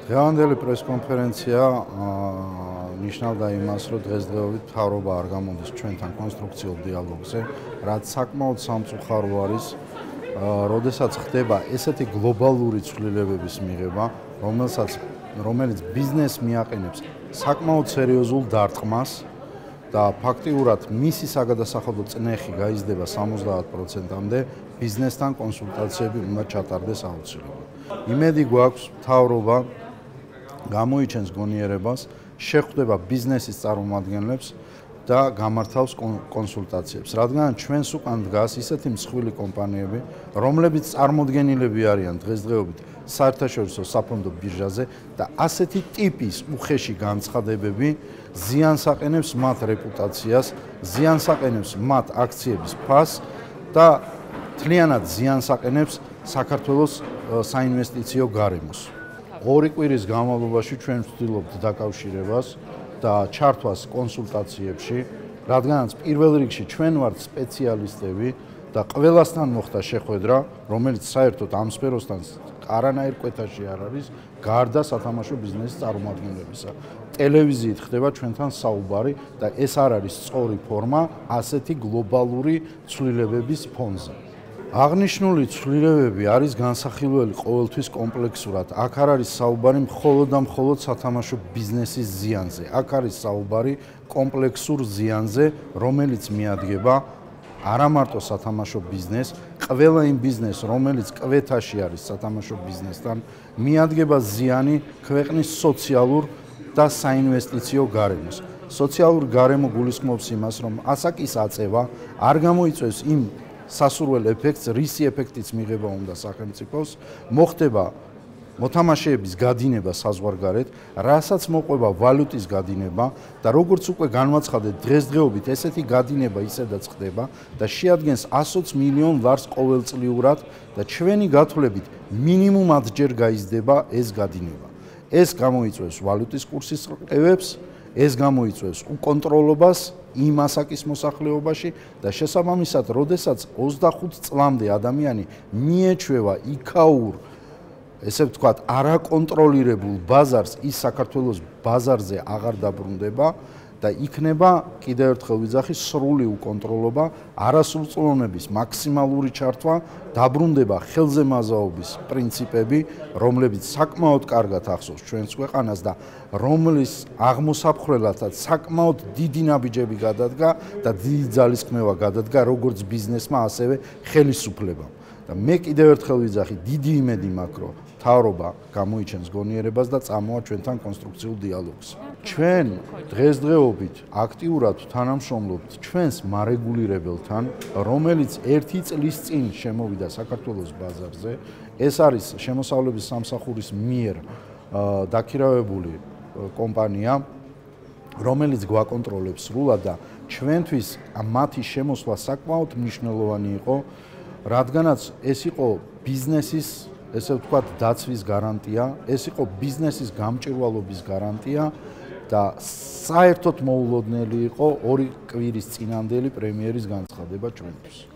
დღევანდელი პრესკონფერენცია ნიშნავდა იმას, რომ დღესდღეობით მთავრობა არ გამოდის ჩვენთან კონსტრუქციულ დიალოგზე, რაც საკმაოდ სამწუხარო არის, როდესაც ხდება ესეთი გლობალური ცვლილებების მიღება, რომელიც ბიზნესს მიაყენებს საკმაოდ სერიოზულ დარტყმას და ფაქტიურად მისი საგადასახადო წნეხი გაიზრდება 70%-მდე, ბიზნესთან კონსულტაციები უნდა ჩატარდეს აუცილებლად. იმედი გვაქვს, მთავრობა გამოიჩენს გონიერებას, შეხვდება ბიზნესის წარმომადგენლებს და გამართავს კონსულტაციებს. რადგან ჩვენს უკან დგას ისეთი მსხვილი კომპანიები, რომლებიც წარმოდგენილები არიან დღესდღეობით საერთაშორისო საფონდო ბირჟაზე და ასეთი ტიპის უხეში განცხადებები ზიანს აყენებს მათ რეპუტაციას, ზიანს აყენებს მათ აქციების ფასს და მთლიანად ზიანს აყენებს საქართველოს საინვესტიციო გარემოს. 2 კვირის განმავლობაში ჩვენ ვცდილობთ დაკავშირებას და ჩართვას კონსულტაციებში, რადგანაც პირველ რიგში ჩვენ ვართ სპეციალისტები და ყველასთან მოხდა შეხვედრა, რომელიც საერთოდ ამ სფეროსთან არანაირ კვეთაში არ არის, გარდა სათამაშო ბიზნესის წარმომადგენლებისა. ტელევიზიით ხდება ჩვენთან საუბარი და ეს არ არის სწორი ფორმა ასეთი გლობალური ცვლილებების ფონზე. აღნიშნული ცვლილებები არის განსახილველი ყოველთვის კომპლექსურად. აქ არ არის საუბარი მხოლოდ და მხოლოდ სათამაშო ბიზნესის ზიანზე. აქ არის საუბარი კომპლექსურ ზიანზე, რომელიც მიადგება არა მარტო სათამაშო ბიზნესს, ყველა იმ ბიზნესს, რომელიც კვეთაში არის სათამაშო ბიზნესთან, მიადგება ზიანი ქვეყნის სოციალურ და საინვესტიციო გარემოს. სოციალური გარემო გულისხმობს იმას, რომ ასაკის აწევა არ გამოიწვევს იმ სასურველ ეფექტს, რისი ეფექტიც მიღება უნდა სახელმწიფოს, მოხდება მოთამაშეების გადინება საზღვარგარეთ, რასაც მოყვება ვალუტის გადინება და როგორც უკვე განვაცხადეთ, დღესდღეობით ესეთი გადინება ისედაც ხდება და შეადგენს 120 მილიონ ლარს ყოველწლიურად და ჩვენი გათვლებით მინიმუმ 10 ჯერ გაიზრდება ეს გადინება. ეს გამოიწვევს ვალუტის კურსის რყევებს, ეს გამოიწვევს უკონტროლობას იმ ასაკის მოსახლეობაში და შესაბამისად, როდესაც 25 წლამდე ადამიანი მიეჩვევა იქაურ, ესე ვთქვათ, არაკონტროლირებულ ბაზარს, ის საქართველოს ბაზარზე აღარ დაბრუნდება და იქნება, კიდევ ერთხელ ვიძახი, სრული უკონტროლობა, არასრულწლოვნების მაქსიმალური ჩართვა, დაბრუნდება ხელზემაზაობის პრინციპები, რომლებიც საკმაოდ კარგად ახსოვს ჩვენს ქვეყანას და რომლის აღმოსაფხრელათაც საკმაოდ დიდი ნაბიჯები გადადგა და დიდი ძალისხმევა გადადგა როგორც ბიზნესმა, ასევე ხელისუფლებამ. და მე კიდევ ერთხელ ვიძახი, დიდი იმედი მაქვს, რომ მთავრობა გამოიჩენს გონიერებას და წამოვა ჩვენთან კონსტრუქციულ დიალოგს. ჩვენ დღესდღეობით აქტიურად თანამშრომლობთ ჩვენს მარეგულირებელთან, რომელიც 1 წლის წინ შემოვიდა საქართველოს ბაზარზე. ეს არის შემოსავლების სამსახურის მიერ დაქირავებული კომპანია, რომელიც გვაკონტროლებს სრულად და ჩვენთვის მათი შემოსვლა საკმაოდ მნიშვნელოვანი იყო, რადგანაც ეს იყო ბიზნესის, ესე ვთქვათ, დაცვის გარანტია, ეს იყო ბიზნესის გამჭვირვალობის გარანტია და საერთოდ მოულოდნელი იყო 2 კვირის წინანდელი პრემიერის განცხადება ჩვენთვის.